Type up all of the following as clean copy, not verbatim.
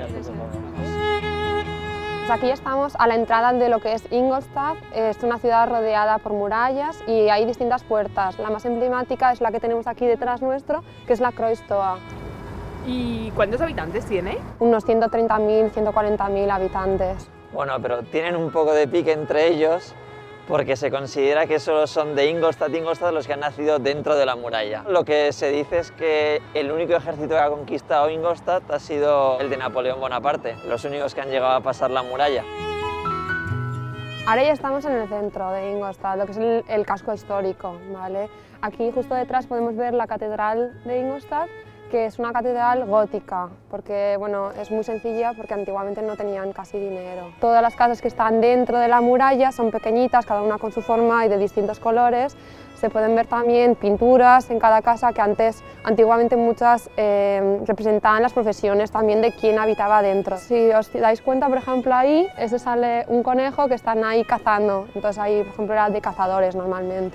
Pues aquí estamos a la entrada de lo que es Ingolstadt. Es una ciudad rodeada por murallas y hay distintas puertas. La más emblemática es la que tenemos aquí detrás nuestro, que es la Kreuztor. ¿Y cuántos habitantes tiene? Unos 130.000, 140.000 habitantes. Bueno, pero tienen un poco de pique entre ellos porque se considera que solo son de Ingolstadt los que han nacido dentro de la muralla. Lo que se dice es que el único ejército que ha conquistado Ingolstadt ha sido el de Napoleón Bonaparte, los únicos que han llegado a pasar la muralla. Ahora ya estamos en el centro de Ingolstadt, lo que es el casco histórico, ¿vale? Aquí justo detrás podemos ver la catedral de Ingolstadt, que es una catedral gótica, porque bueno, es muy sencilla porque antiguamente no tenían casi dinero. Todas las casas que están dentro de la muralla son pequeñitas, cada una con su forma y de distintos colores. Se pueden ver también pinturas en cada casa que antiguamente muchas representaban las profesiones también de quién habitaba dentro. Si os dais cuenta, por ejemplo, ahí ese sale un conejo que están ahí cazando, entonces ahí, por ejemplo, era de cazadores normalmente.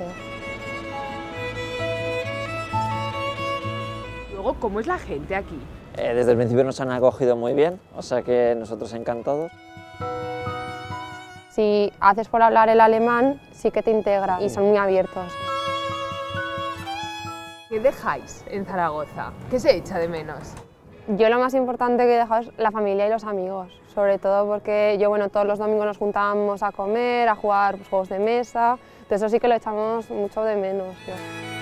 ¿Cómo es la gente aquí? Desde el principio nos han acogido muy bien, o sea que nosotros encantados. Si haces por hablar el alemán, sí que te integra y son muy abiertos. ¿Qué dejáis en Zaragoza? ¿Qué se echa de menos? Yo lo más importante que he dejado es la familia y los amigos, sobre todo porque bueno, todos los domingos nos juntábamos a comer, a jugar juegos de mesa, entonces eso sí que lo echamos mucho de menos.